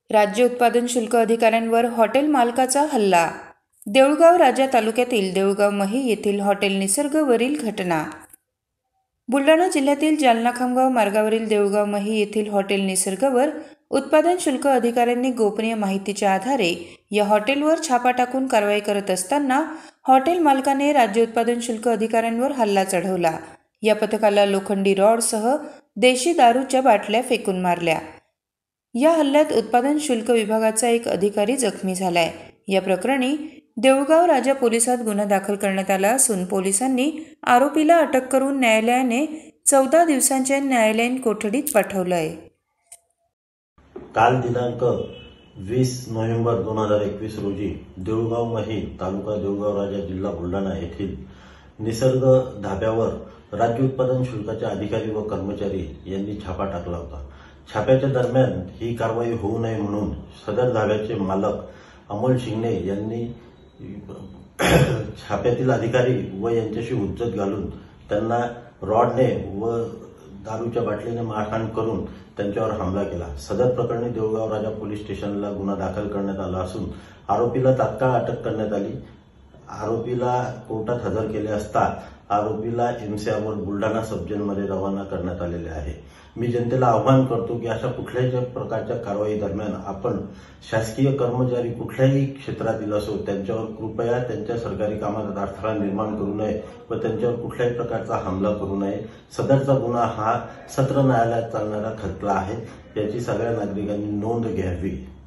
राज्य उत्पादन शुल्क अधिकाऱ्यांवर हॉटेल मालकाचा हल्ला. देऊळगाव राजा तालुक्यातील देऊळगाव मही येथील हॉटेल निसर्गवरील घटना. बुलढाणा जिल्ह्यातील जालना खामगाव मार्गावरील देऊळगाव मही येथील हॉटेल निसर्गवर उत्पादन शुल्क अधिकाऱ्यांनी गोपनीय माहितीच्या आधारे या हॉटेलवर छापा टाकून कारवाई करत असताना हॉटेल मालकाने राज्य उत्पादन शुल्क अधिकाऱ्यांवर हल्ला चढवला. या पथकाला लोखंडी रॉडसह देशी दारूच्या बाटल्या फेकून मारल्या. या हल्ल्यात उत्पादन शुल्क विभागाचा एक अधिकारी जखमी झालाय. या प्रकरणी देऊळगाव राजा पोलिसात गुन्हा दाखल करण्यात आला असून पोलिसांनी आरोपीला अटक करून न्यायालयाने 14 दिवसांच्या न्यायालयीन कोठडीत पाठवलं आहे. काल दिनांक 20 नोव्हेंबर 2021 रोजी देऊळगाव मही तालुका देऊळगाव राजा जिल्हा बुलढाणा येथील निसर्ग धाब्यावर राज्य उत्पादन शुल्काचे अधिकारी व कर्मचारी यांनी छापा टाकला होता. छाप्याच्या दरम्यान ही कारवाई होऊ नये म्हणून सदर धाब्याचे मालक अमोल शिंगणे यांनी छाप्यातील अधिकारी व यांच्याशी हुज्जत घालून त्यांना रॉडने व दारूच्या बाटलीने मारहाण करून त्यांच्यावर हमला केला. सदर प्रकरणी देऊळगाव राजा पोलीस स्टेशनला गुन्हा दाखल करण्यात आला असून आरोपीला तात्काळ अटक करण्यात आली. आरोपीला कोर्टात हजर केले असता आरोपीला एमसीआरवर बुलढाणा सब जेलमध्ये रवाना करण्यात आलेले आहे. मी जनतेला आवाहन करतो की अशा कुठल्याही प्रकारच्या कारवाई दरम्यान आपण शासकीय कर्मचारी कुठल्याही क्षेत्रातील असो त्यांच्यावर कृपया त्यांच्या सरकारी कामात अडथळा निर्माण करू नये व त्यांच्यावर कुठल्याही प्रकारचा हमला करू नये. सदरचा गुन्हा हा सत्र न्यायालयात चालणारा खटला आहे. याची सगळ्या नागरिकांनी नोंद घ्यावी.